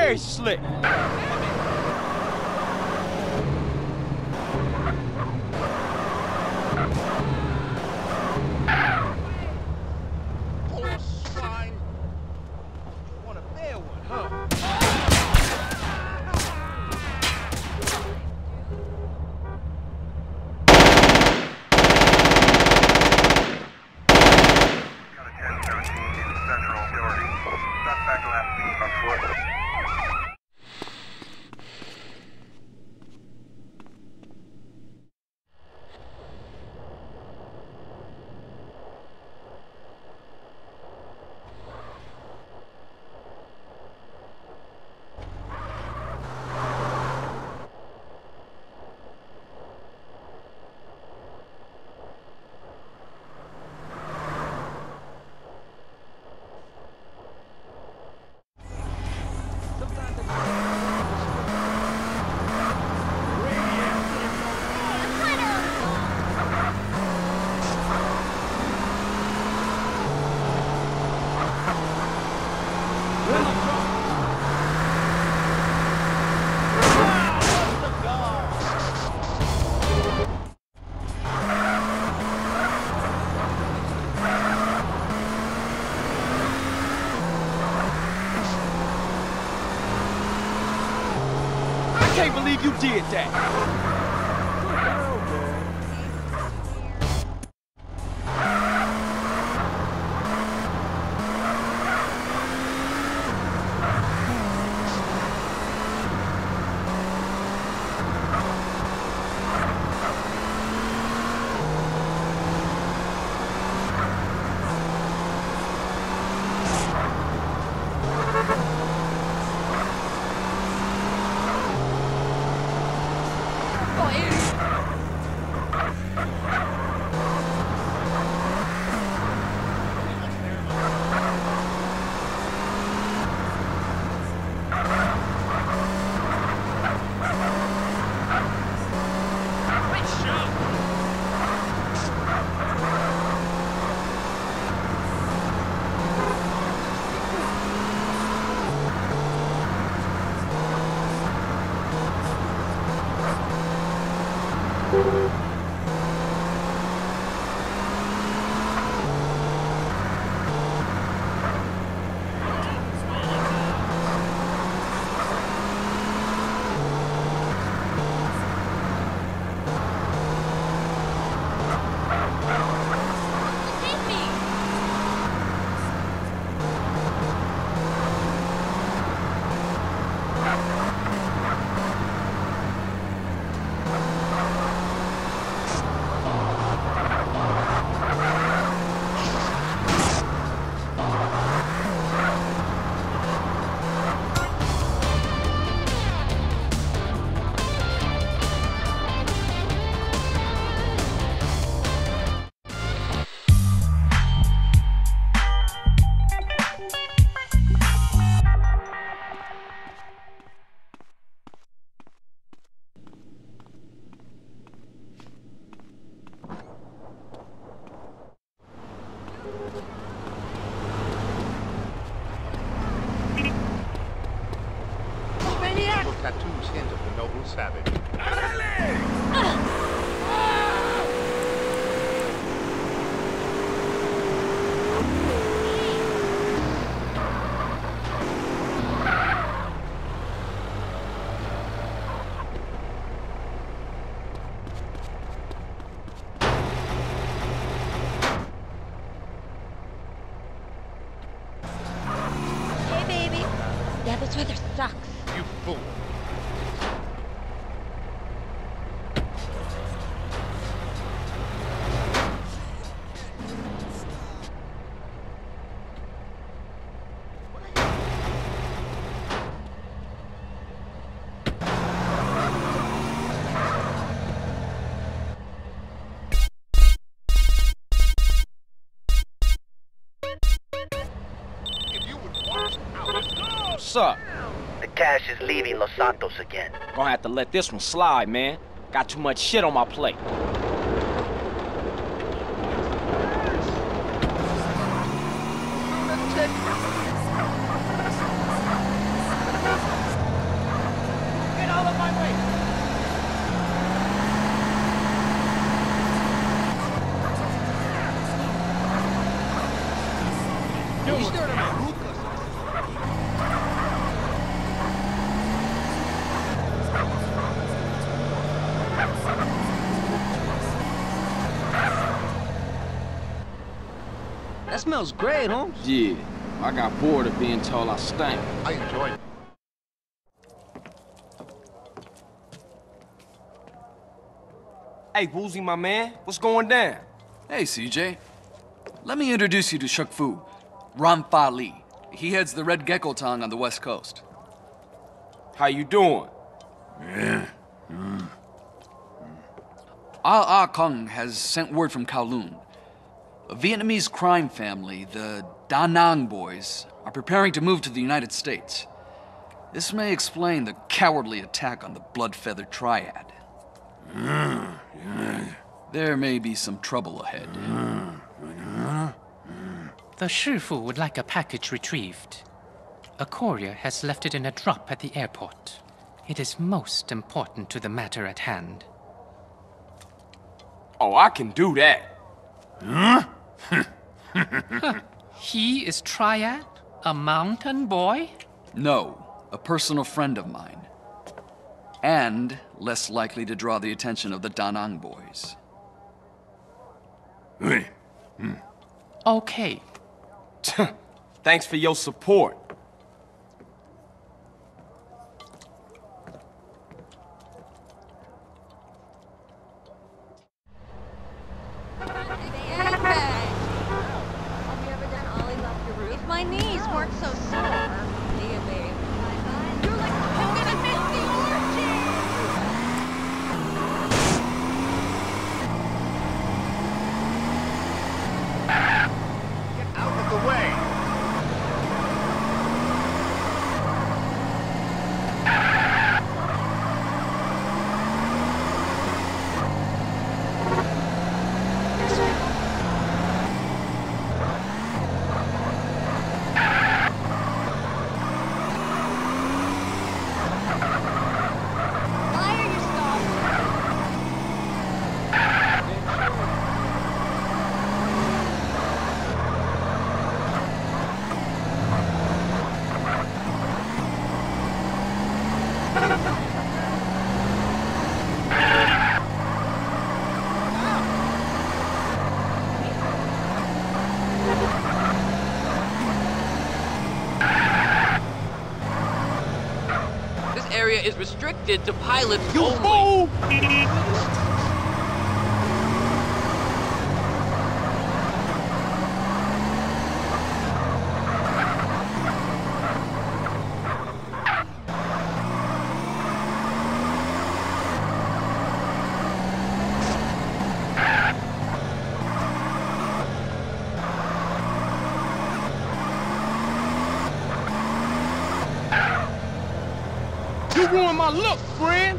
very slick. Poor swine. You want a fair one, huh? I can't believe you did that. Tattoos hint of the noble savage. Hey, baby. Yeah, this weather sucks. You fool. What's up? The cash is leaving Los Santos again. Gonna have to let this one slide, man. Got too much shit on my plate. That smells great, Holmes. Yeah, I got bored of being told I stank. I enjoyed it. Hey, Woozie, my man, what's going down? Hey, CJ. Let me introduce you to Shuk Fu, Ramfa Li. He heads the Red Gecko Tong on the West Coast. How you doing? Ah Kong has sent word from Kowloon. A Vietnamese crime family, the Da Nang boys, are preparing to move to the United States. This may explain the cowardly attack on the Blood-Feather Triad. There may be some trouble ahead. The Shifu would like a package retrieved. A courier has left it in a drop at the airport. It is most important to the matter at hand. Oh, I can do that. He is Triad? A mountain boy? No, a personal friend of mine. And less likely to draw the attention of the Da Nang boys. Okay. Thanks for your support. Have you ever done ollies off your roof? If my knees weren't so sore. See you, babe. You're like, I'm gonna miss the orgy! Get out of the way. Why are you stopping? This area is restricted to pilots You only. fool! You ruined my look, friend!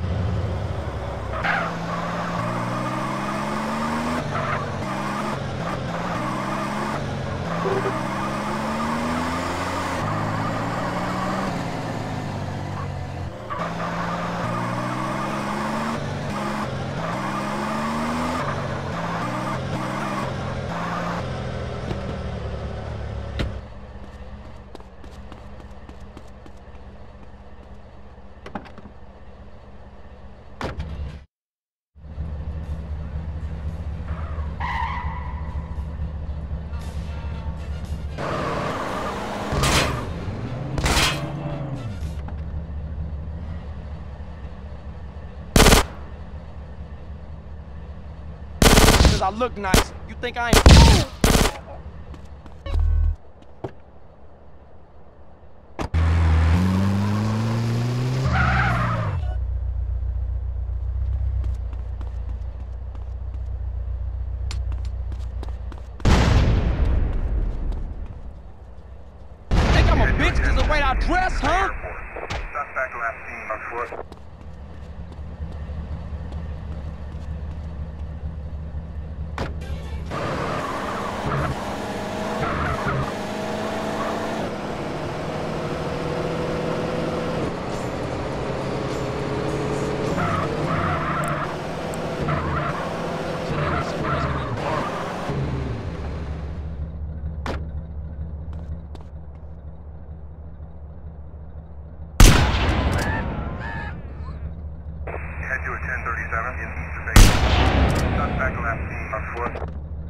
Cause I look nice, you think I ain't... Think I'm a bitch cause the way I dress, huh? Suspect last seen on foot. Head to a 1037 in East Bay. Suspect last seen on foot.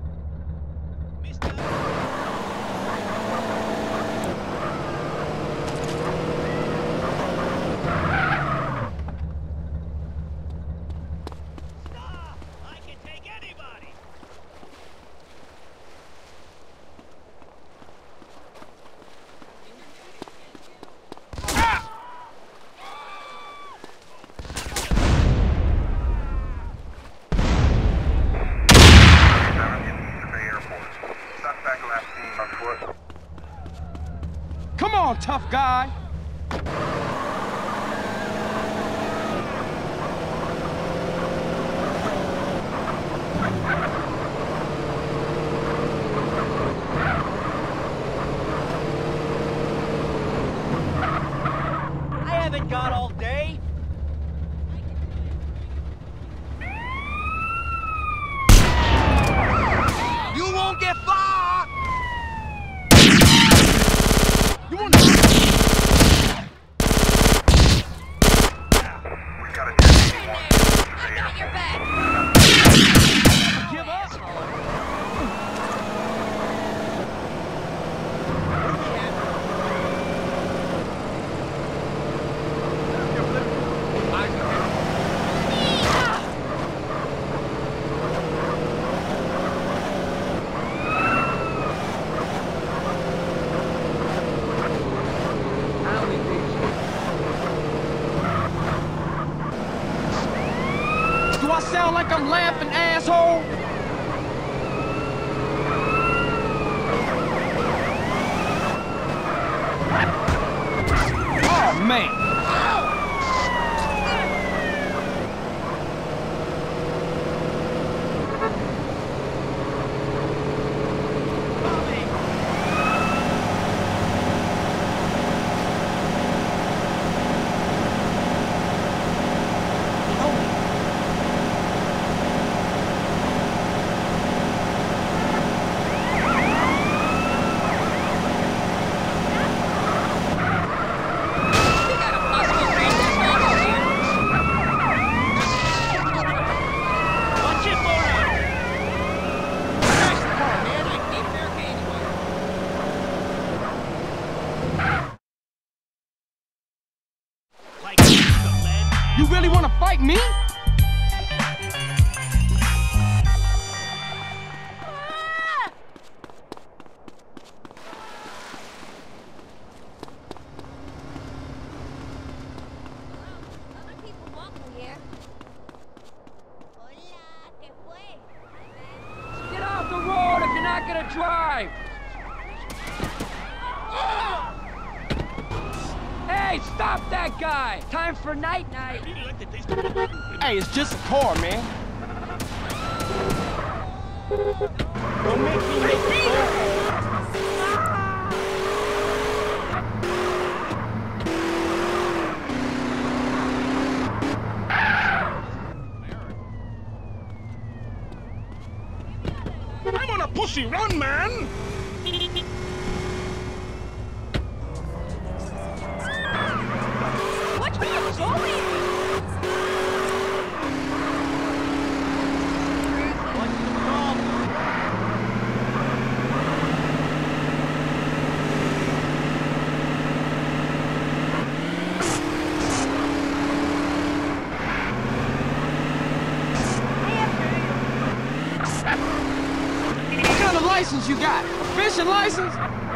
Come on, tough guy. I haven't got all day. You won't get far. You want to... We got a 1081 East Bay Your Airport. back. Give up. Do I sound like I'm laughing, asshole? Oh, man. Watch it, Laura. Nice car, man. I hate America anyway. Like the lead. You really want to fight me? Other people walking here. Hola, ¿qué fue? Get off the road if you're not gonna drive! Hey, stop that guy! Time for night-night! Hey, it's just a car, man. Don't make me make it. I'm on a pussy run, man. Watch where you're going! What's the problem? What kind of license you got? A fishing license?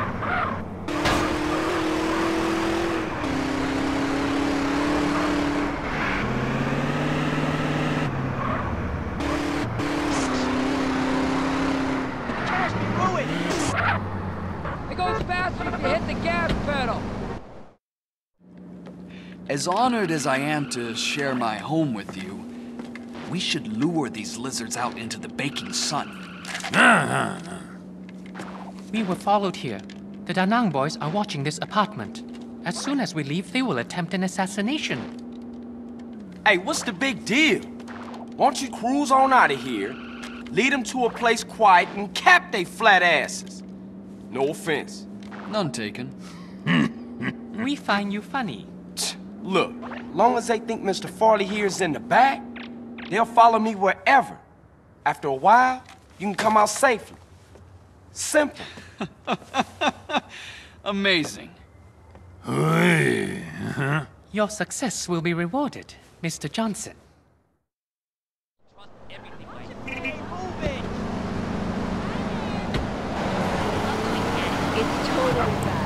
Cash me through it. It goes faster if you hit the gas pedal! As honored as I am to share my home with you, we should lure these lizards out into the baking sun. We were followed here. The Da Nang boys are watching this apartment. As soon as we leave, they will attempt an assassination. Hey, what's the big deal? Won't you cruise on out of here, lead them to a place quiet, and cap they flat asses? No offense. None taken. We find you funny. Look, long as they think Mr. Farley here is in the back, they'll follow me wherever. After a while, you can come out safely. Simple. Amazing. Your success will be rewarded, Mr. Johnson. Trust everything I say. Move it! It's totally bad.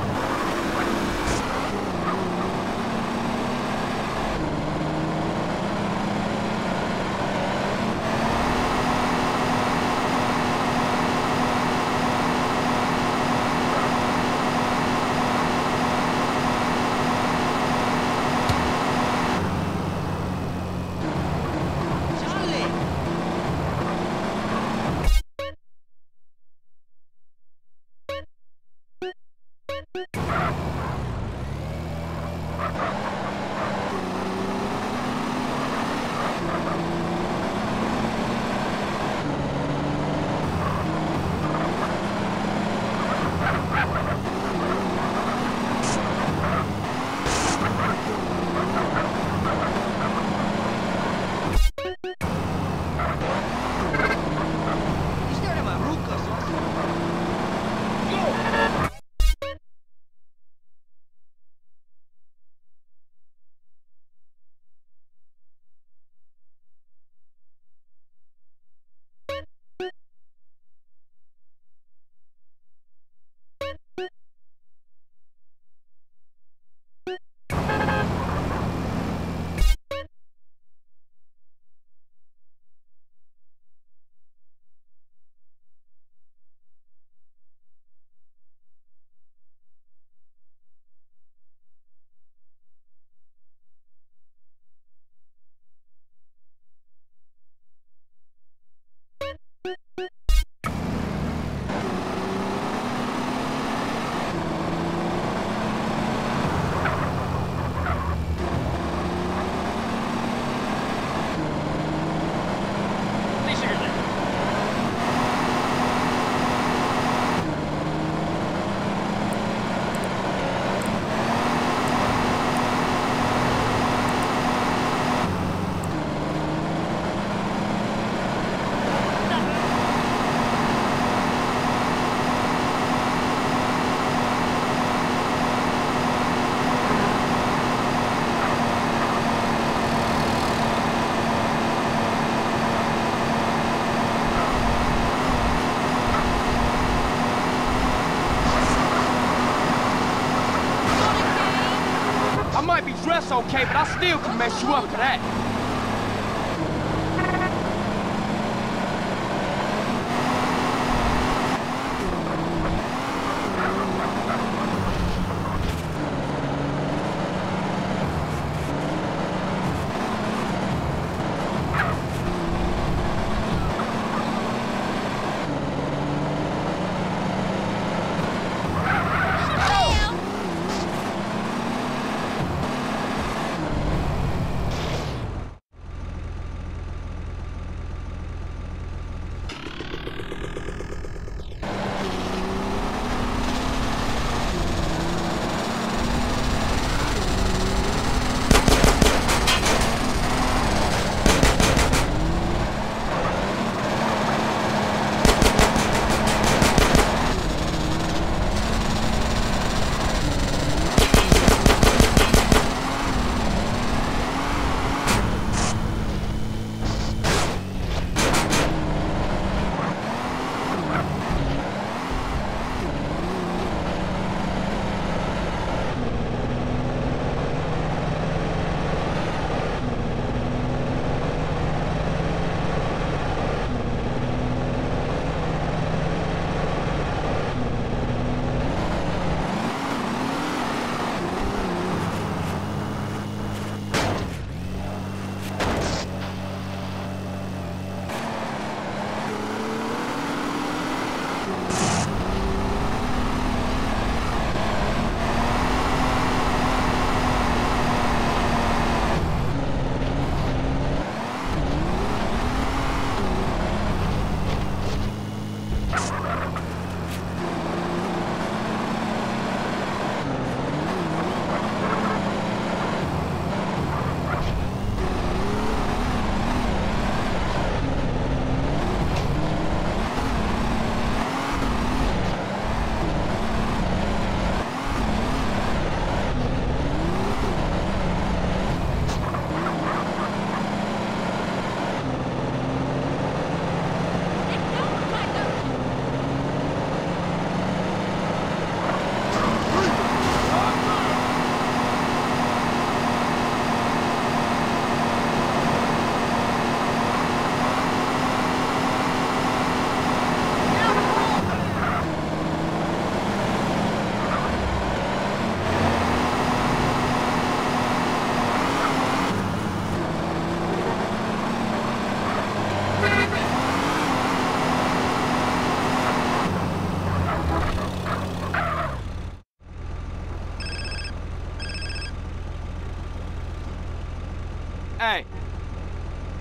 Dress okay, but I still can mess you up for that.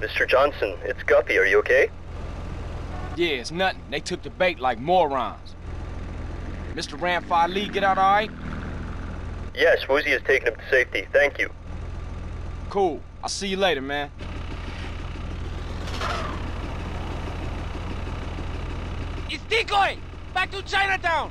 Mr. Johnson, it's Guppy. Are you okay? Yeah, it's nothing. They took the bait like morons. Mr. Ramfire Lee get out all right? Yes, Woozie has taken him to safety. Thank you. Cool. I'll see you later, man. It's Decoy! Back to Chinatown!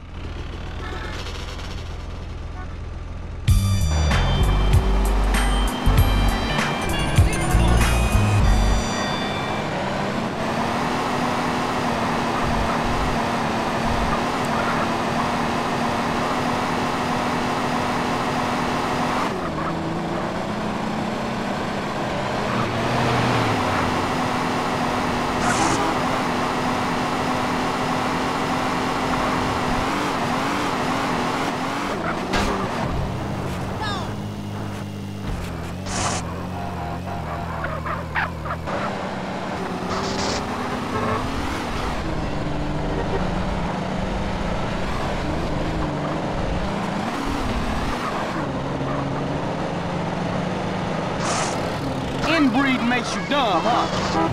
Inbreeding makes you dumb, huh?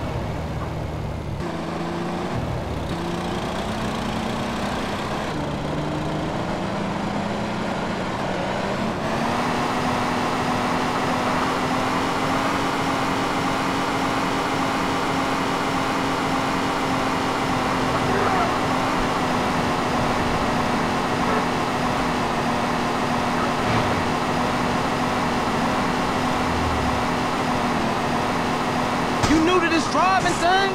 You new to this driving thing?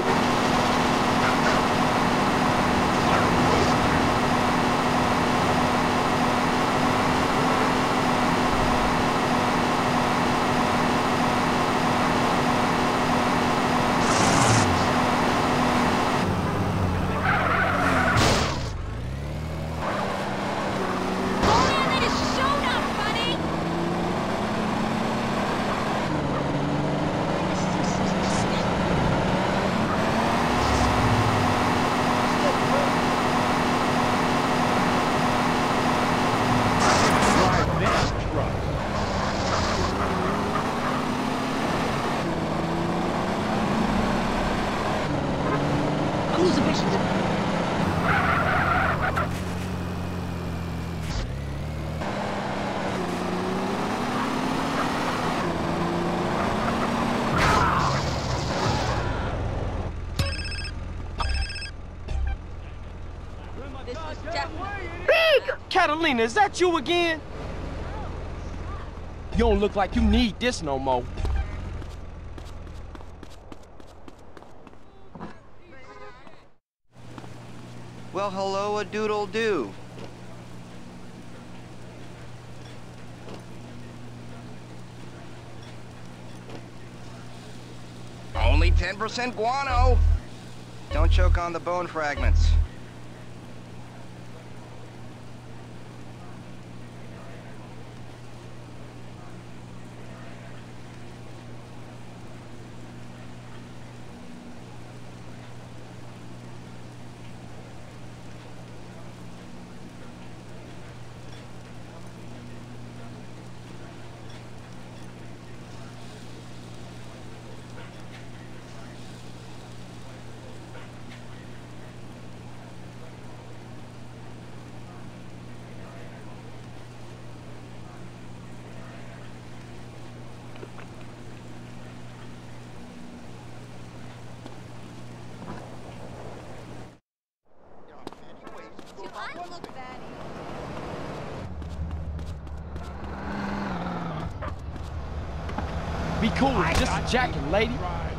Catalina, is that you again? You don't look like you need this no more. Well, hello, a doodle do. Only 10% guano. Don't choke on the bone fragments. Be cool, it's just a jacket, lady.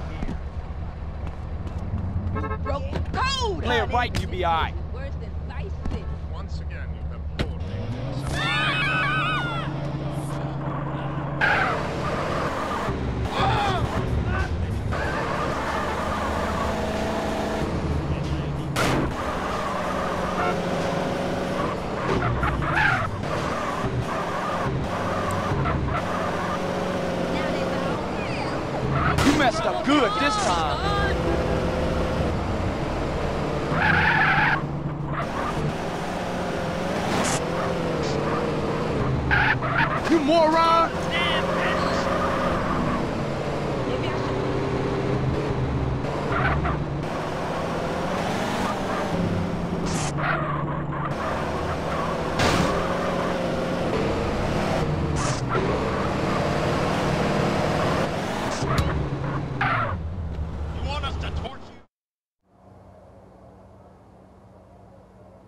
Broke the code! Play it right and you be all right. Worse than Vice City. Once again, you have pulled me. You messed up good this time. You moron!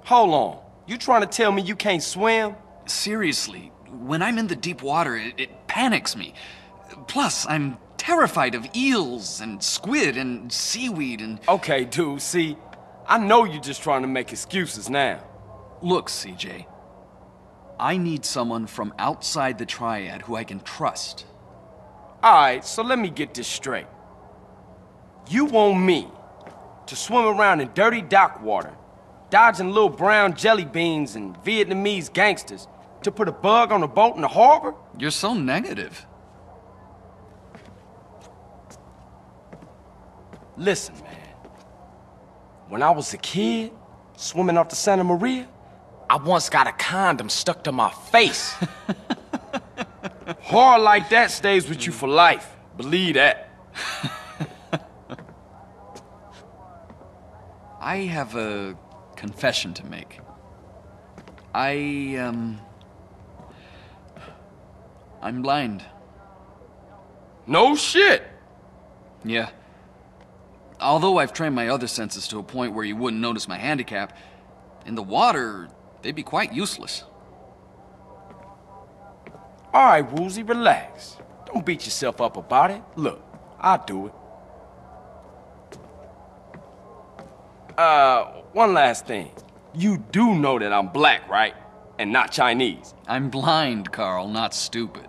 Hold on. You trying to tell me you can't swim? Seriously, when I'm in the deep water, it panics me. Plus, I'm terrified of eels and squid and seaweed and... Okay, dude, see, I know you're just trying to make excuses now. Look, CJ, I need someone from outside the Triad who I can trust. Alright, so let me get this straight. You want me to swim around in dirty dock water, dodging little brown jelly beans and Vietnamese gangsters to put a bug on a boat in the harbor? You're so negative. Listen, man. When I was a kid, swimming off the Santa Maria, I once got a condom stuck to my face. Horror like that stays with you for life. Believe that. I have a confession to make. I'm blind. No shit. Yeah. Although I've trained my other senses to a point where you wouldn't notice my handicap, in the water, they'd be quite useless. All right, Woozie, relax. Don't beat yourself up about it. Look, I'll do it. One last thing. You do know that I'm black, right? And not Chinese. I'm blind, Carl, not stupid.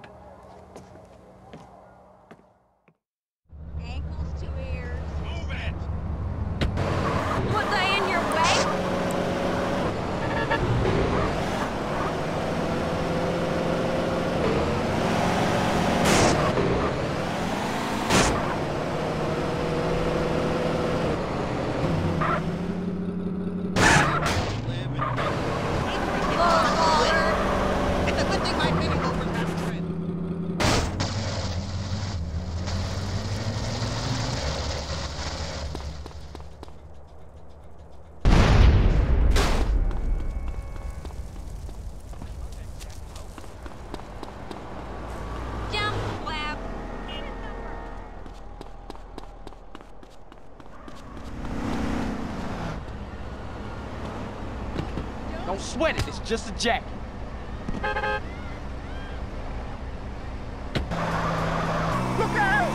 Ankles to ears. Move it! Was I in your way? It's a good thing my baby gophers have friends. Jump, flap. Don't sweat it, it's just a jacket. Look out!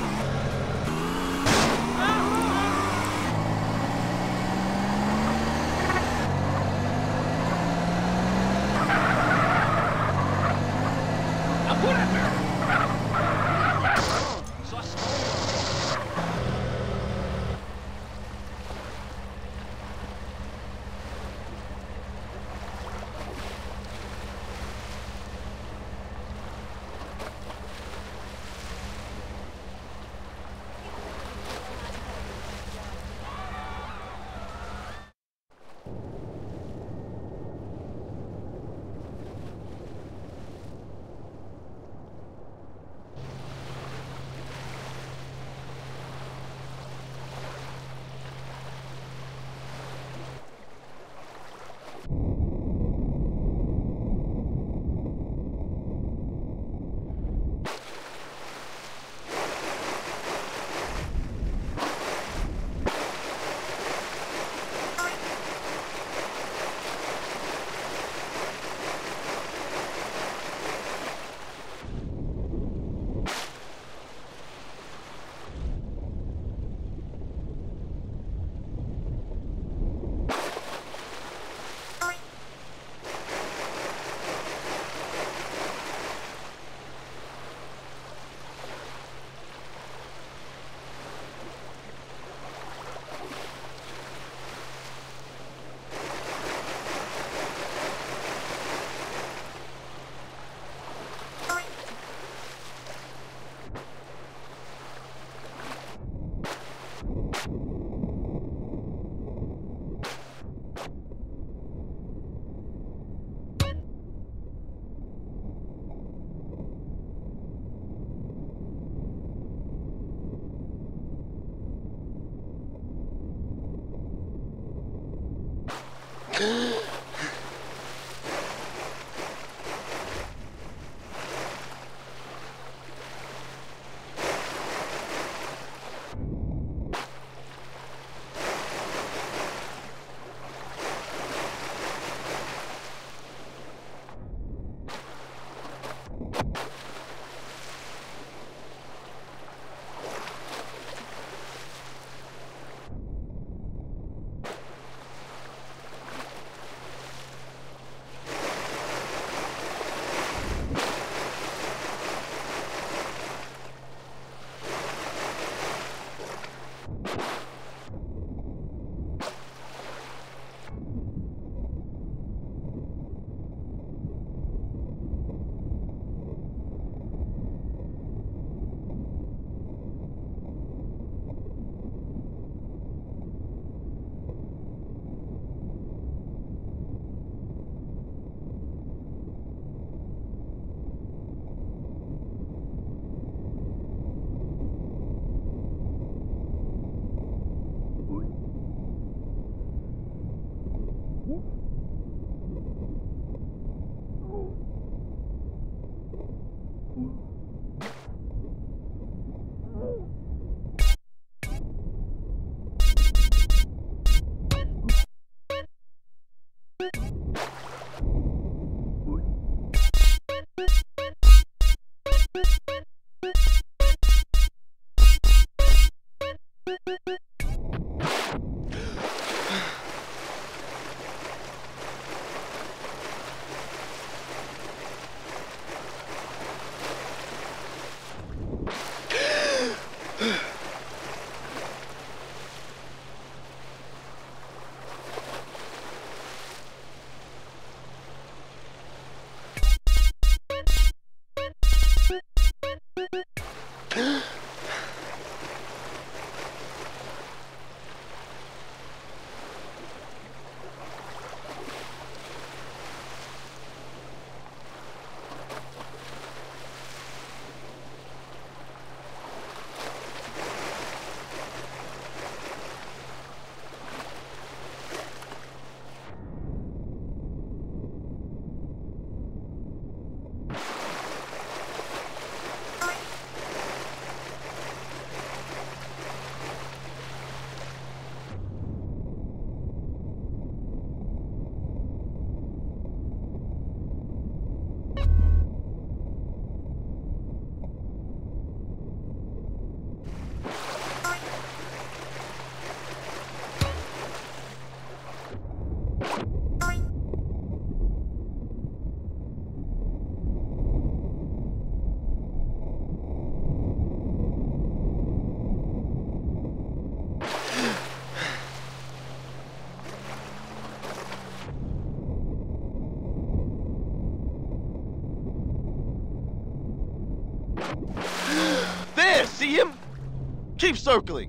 There, see him? Keep circling.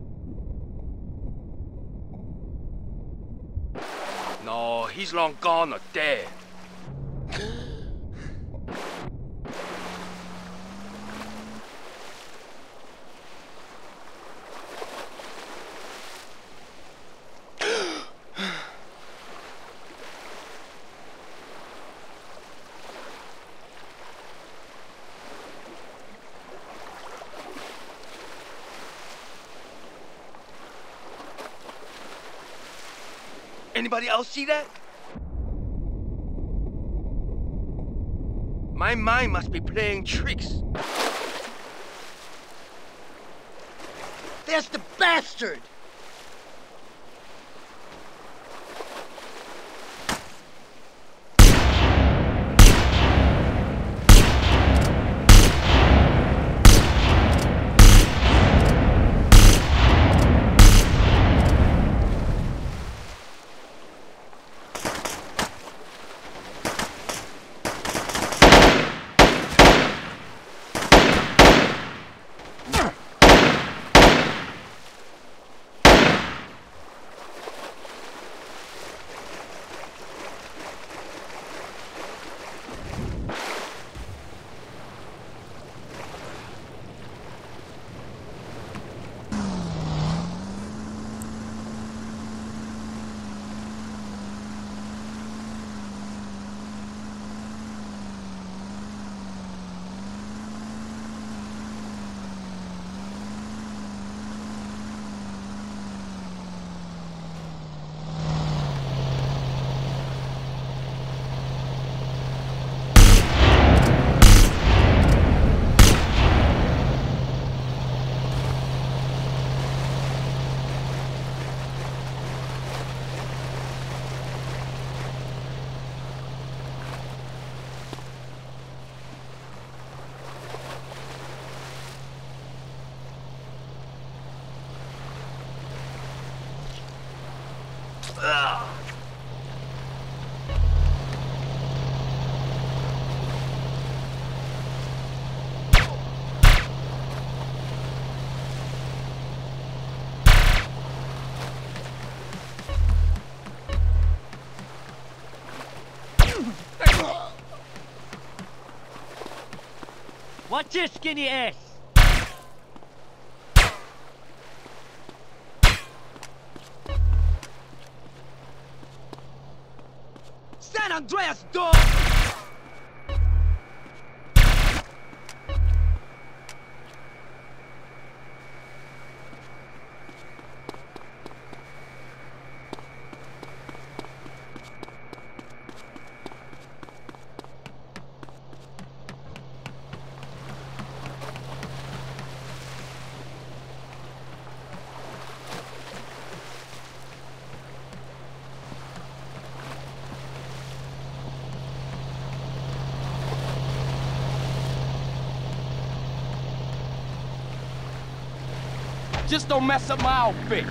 No, he's long gone or dead. Anybody else see that? My mind must be playing tricks. There's the bastard! Watch your skinny ass! Andreas, dog! Just don't mess up my outfit.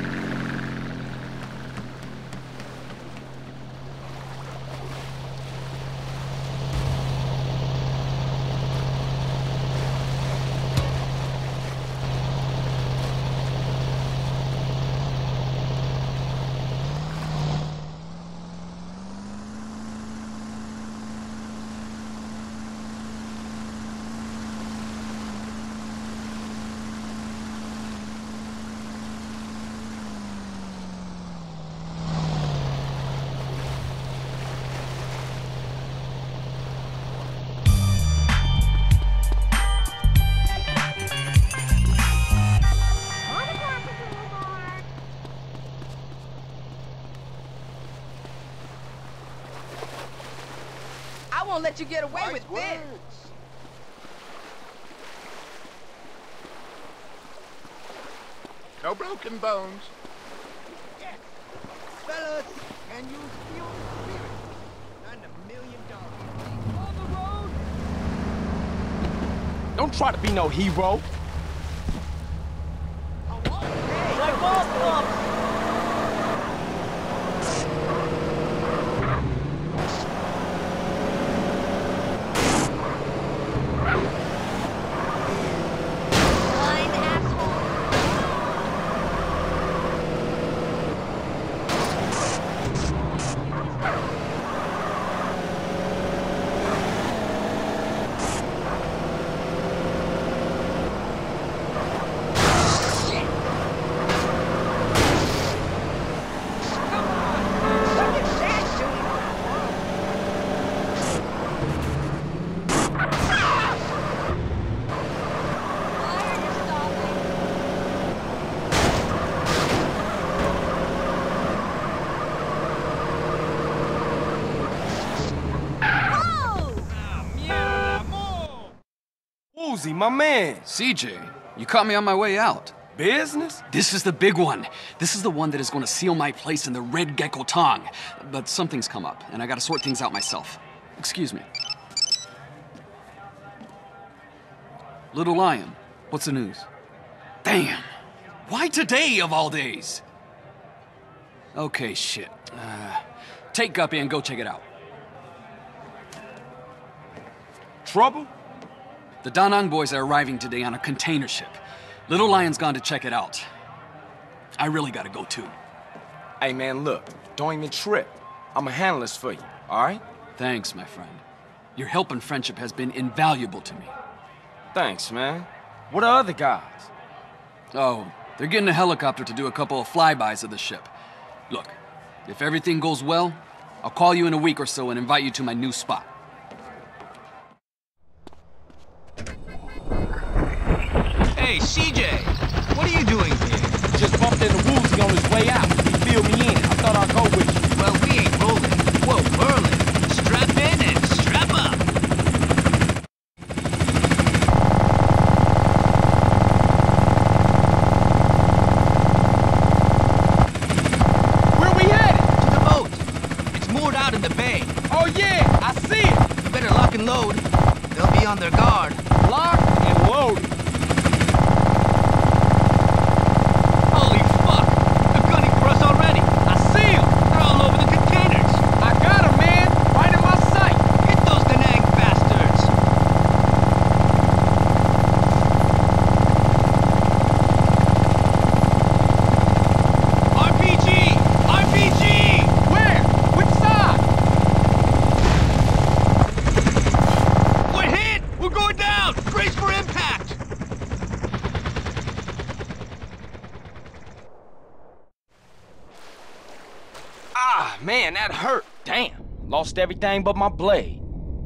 I won't let you get away with this. No broken bones. Yes. Fellas, can you feel the spirit? Not $1 million. On the road. Don't try to be no hero. Blind asshole. Why are you stopping? Woozie, my man. CJ, you caught me on my way out. Business? This is the big one. This is the one that is going to seal my place in the Red Gecko Tong. But something's come up, and I gotta sort things out myself. Excuse me. Little Lion, what's the news? Damn! Why today, of all days? Okay, shit. Take Guppy and go check it out. Trouble? The Da Nang boys are arriving today on a container ship. Little Lion's gone to check it out. I really gotta go too. Hey, man, look. Don't even trip. I'ma handle this for you, all right? Thanks, my friend. Your help and friendship has been invaluable to me. Thanks, man. What are other guys? Oh, they're getting a helicopter to do a couple of flybys of the ship. Look, if everything goes well, I'll call you in a week or so and invite you to my new spot. Hey, CJ, what are you doing here? Just bumped into Woozie on his way out. He filled me in. I thought I'd go with you. Well, we ain't rolling. Whoa, whirling. Strap in and strap up. Where we headed? To the boat. It's moored out in the bay. Oh, yeah, I see it. You better lock and load. They'll be on their guard. Locked and loaded. Holy fuck! They're gunning for us already. I see him. They're all over the containers. I got him, man. Right in my sight. Hit those Da Nang bastards. RPG! RPG! Where? Which side? We're hit! We're going down! Brace for impact! Ah, man, that hurt. Damn. Lost everything but my blade.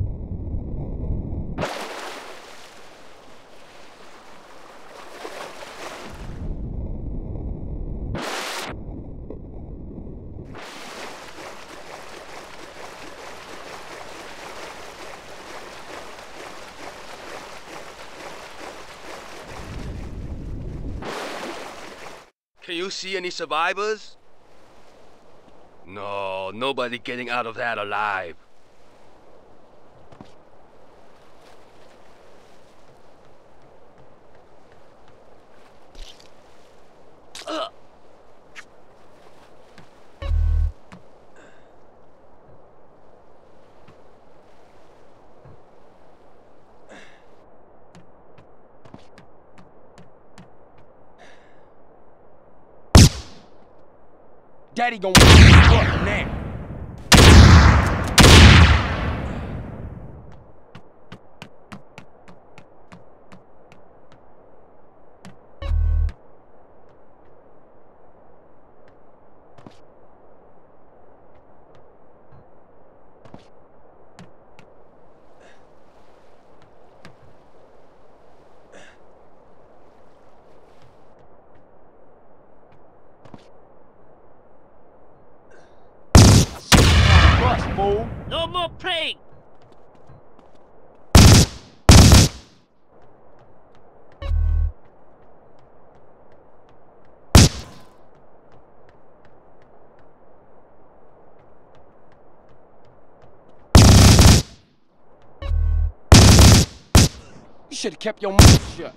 Can you see any survivors? No, nobody getting out of that alive. Daddy gonna fuck you up now. Fool. No more praying! You should have kept your mouth shut.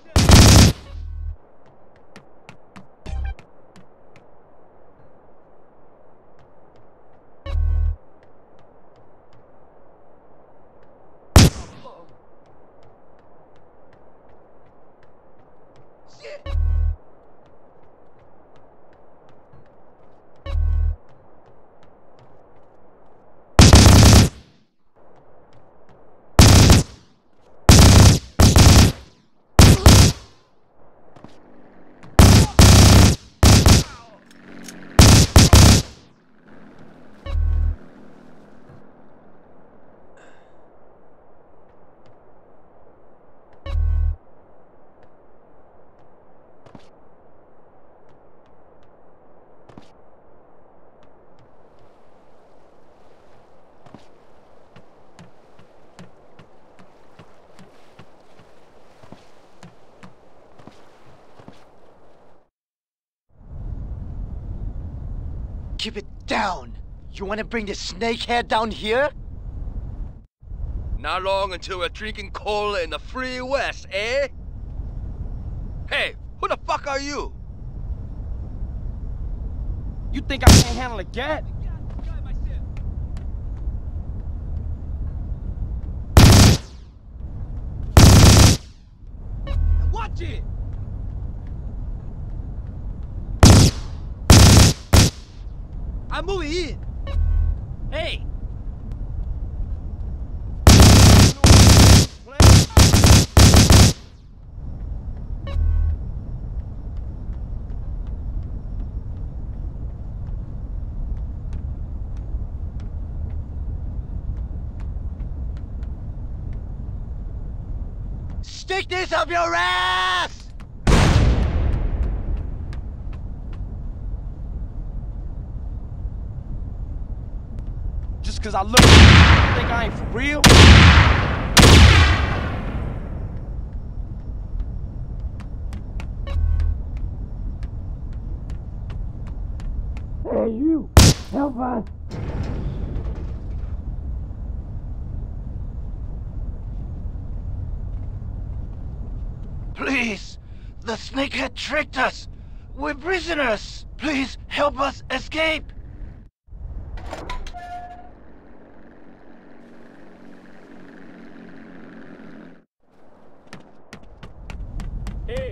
Keep it down. You want to bring the snakehead down here? Not long until we're drinking cola in the free west, eh? Hey, who the fuck are you? You think I can't handle a gat? Watch it! I'm moving in. Hey! Stick this up your ass! Just cause I look at you, think I ain't for real? Hey you, help us! Please! The snakehead tricked us! We're prisoners! Please help us escape! Hey!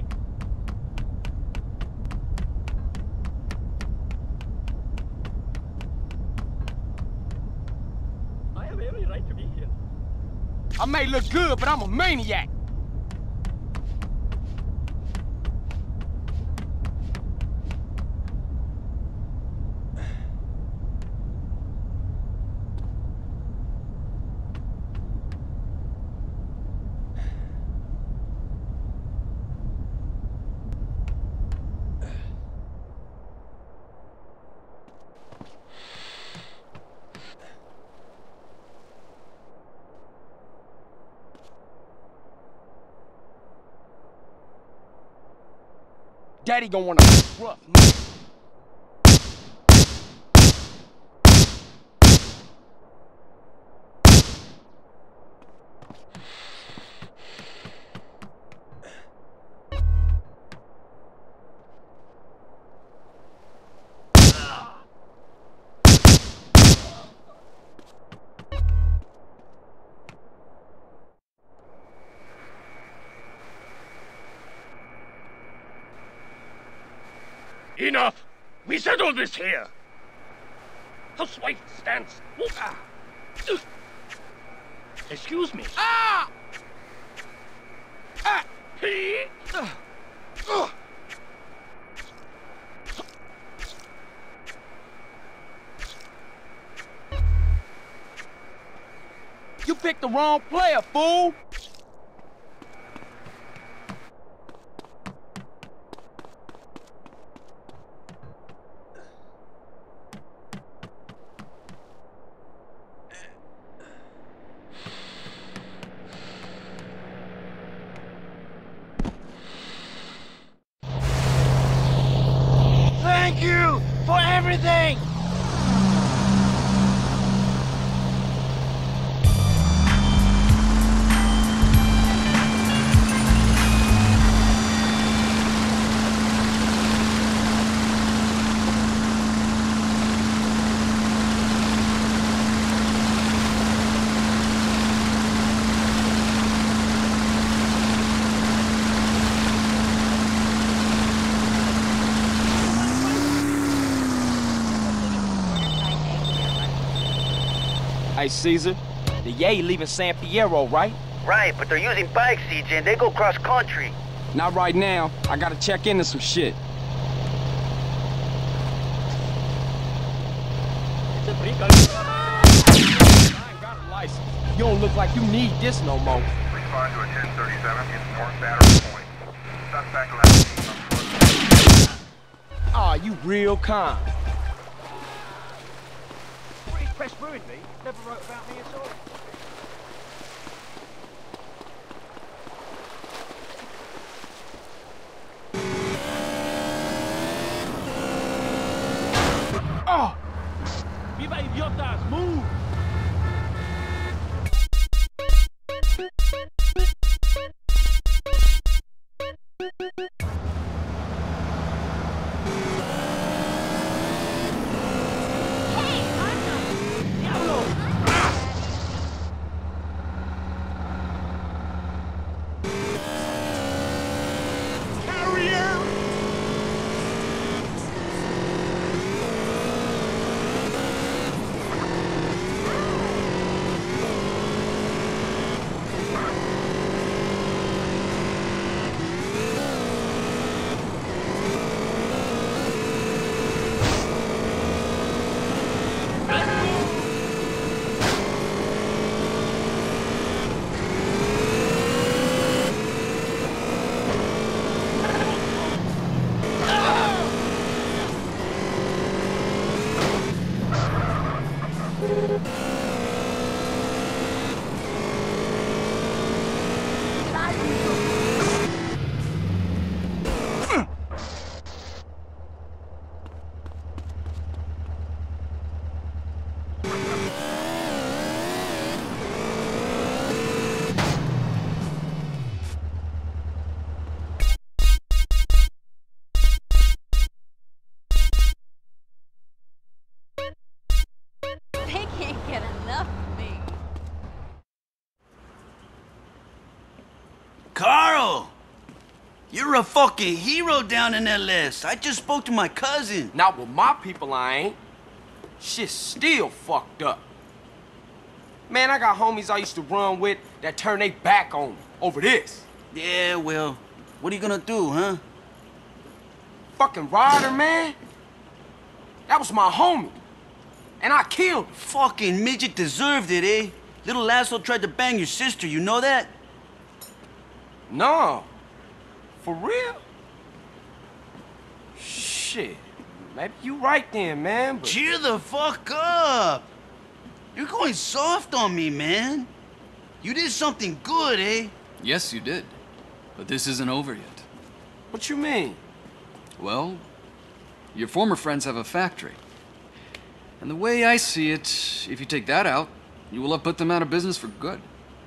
I have every right to be here. I may look good, but I'm a maniac. Daddy gonna wanna rough me. Enough! We settled this here! Housewife stands... Excuse me. Ah! Ah! You picked the wrong player, fool! Thank you for everything! Hey, Caesar, the Yay leaving San Fierro, right? Right, but they're using bikes, CJ, and they go cross country. Not right now. I gotta check into some shit. I ain't got a license. You don't look like you need this no more. Respond to a 1037 in North Battery Point. Suspect last seen on foot. Aw, you real kind. British press ruined me. Never wrote about me at all. Oh! ¡Viva idiotas! ¡Move! They can't get enough of me. Carl! You're a fucking hero down in LS. I just spoke to my cousin. Not with my people, I ain't. Shit's still fucked up. Man, I got homies I used to run with that turned their back on me over this. Yeah, well, what are you gonna do, huh? Fucking Ryder, man. That was my homie. And I killed him. Fucking midget deserved it, eh? Little asshole tried to bang your sister, you know that? No. For real? Shit. Maybe you right then, man, but... Cheer the fuck up! You're going soft on me, man. You did something good, eh? Yes, you did. But this isn't over yet. What you mean? Well, your former friends have a factory. And the way I see it, if you take that out, you will have put them out of business for good.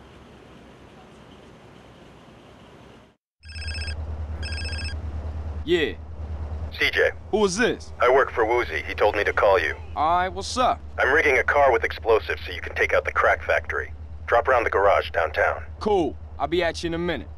Yeah. CJ, Who is this? I work for Woozie. He told me to call you. Alright, what's up? I'm rigging a car with explosives so you can take out the crack factory. Drop around the garage downtown. Cool. I'll be at you in a minute.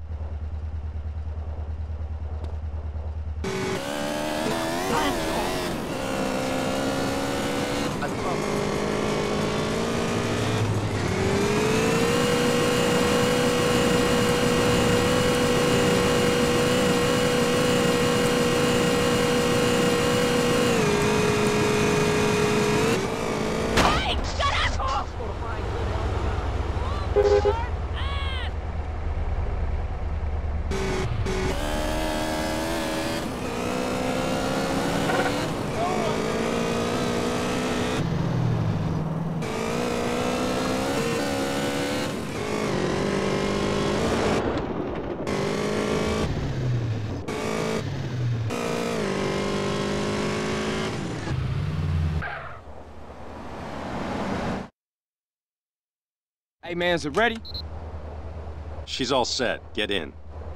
Hey man, is it ready? She's all set. Get in.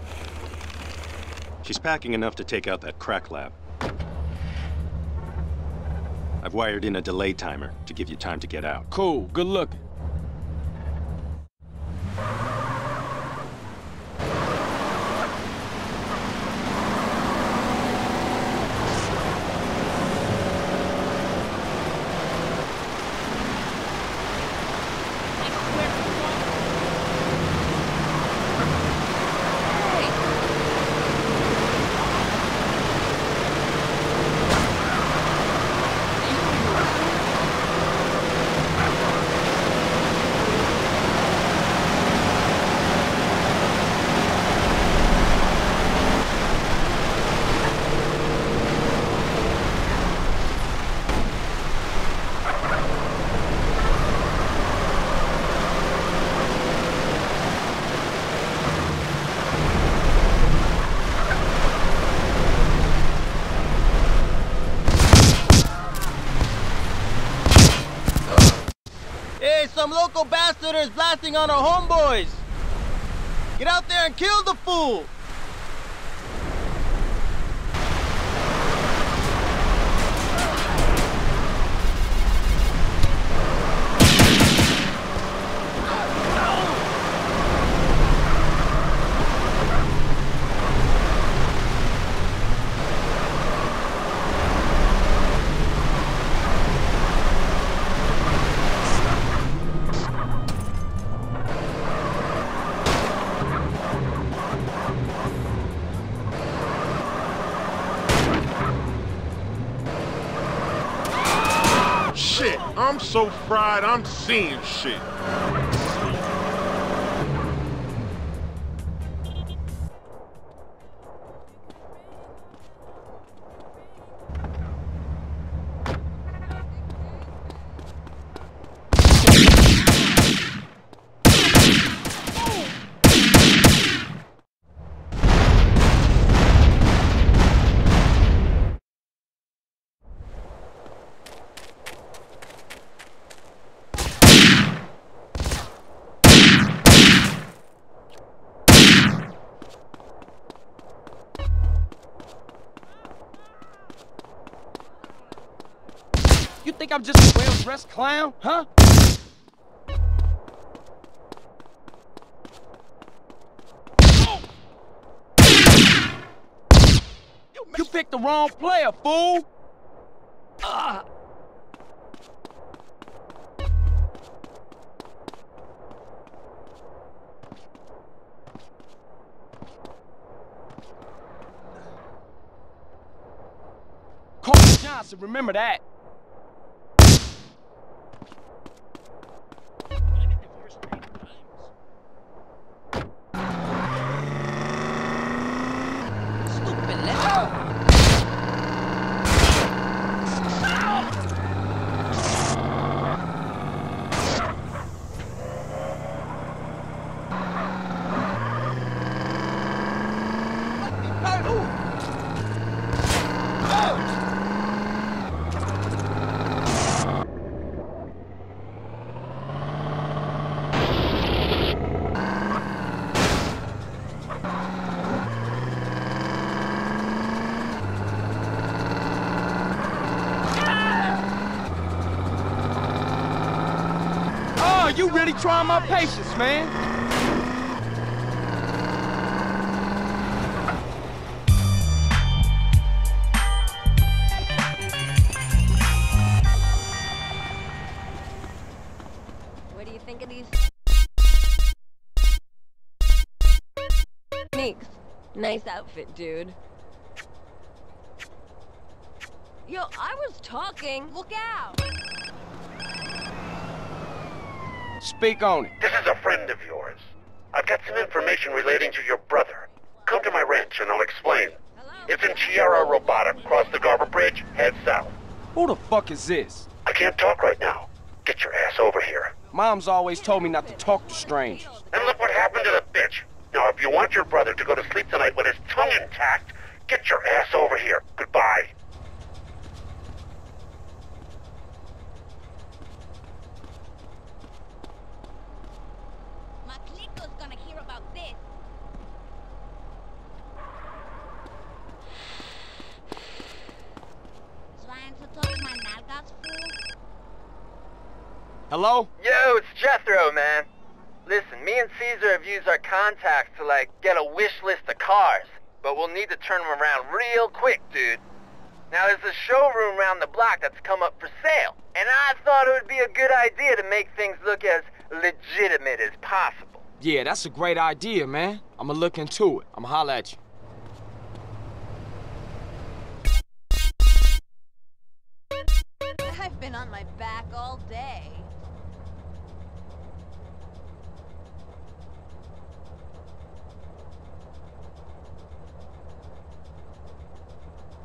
She's packing enough to take out that crack lab. I've wired in a delay timer to give you time to get out. Cool, good looking. Hey, some local bastard is blasting on our homeboys! Get out there and kill the fool! Shit, I'm so fried, I'm seeing shit. You think I'm just a well-dressed clown, huh? You picked the wrong player, fool! Carter Johnson, remember that. you really trying my patience, man. What do you think of these sneaks? Nice outfit, dude. Yo, I was talking. Look out! Speak on it. This is a friend of yours. I've got some information relating to your brother. Come to my ranch and I'll explain. It's in Tierra Robata. Cross the Garber Bridge, head south. Who the fuck is this? I can't talk right now. Get your ass over here. Mom's always told me not to talk to strangers. And look what happened to the bitch. Now, if you want your brother to go to sleep tonight with his tongue intact, get your ass over here. Goodbye. Maclito's gonna hear about this. Trying to talk my nalgas, fool? Hello? Yo, it's Jethro, man. Listen, me and Caesar have used our contacts to, get a wish list of cars. But we'll need to turn them around real quick, dude. Now, there's a showroom around the block that's come up for sale. And I thought it would be a good idea to make things look as legitimate as possible. Yeah, that's a great idea, man. I'ma look into it. I'ma holler at you. I've been on my back all day.